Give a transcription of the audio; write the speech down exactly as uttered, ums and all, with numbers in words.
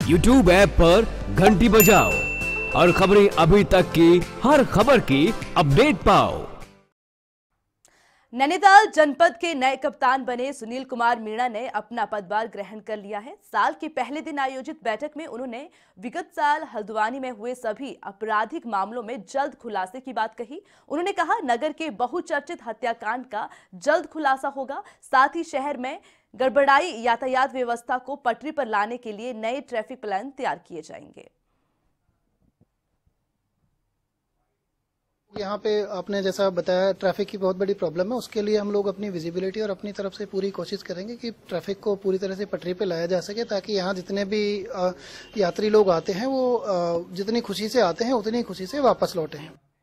YouTube app पर घंटी बजाओ और खबरें अभी तक की हर खबर की अपडेट पाओ। नैनीताल जनपद के नए कप्तान बने सुनील कुमार मीणा ने अपना पदभार ग्रहण कर लिया है। साल के पहले दिन आयोजित बैठक में उन्होंने विगत साल हल्द्वानी में हुए सभी आपराधिक मामलों में जल्द खुलासे की बात कही। उन्होंने कहा, नगर के बहुचर्चित हत्याकांड का जल्द खुलासा होगा। साथ ही शहर में गड़बड़ाई यातायात व्यवस्था को पटरी पर लाने के लिए नए ट्रैफिक प्लान तैयार किए जाएंगे। यहाँ पे आपने जैसा बताया, ट्रैफिक की बहुत बड़ी प्रॉब्लम है। उसके लिए हम लोग अपनी विजिबिलिटी और अपनी तरफ से पूरी कोशिश करेंगे कि ट्रैफिक को पूरी तरह से पटरी पे लाया जा सके, ताकि यहाँ जितने भी यात्री लोग आते हैं वो जितनी खुशी से आते हैं उतनी खुशी से वापस लौटे हैं।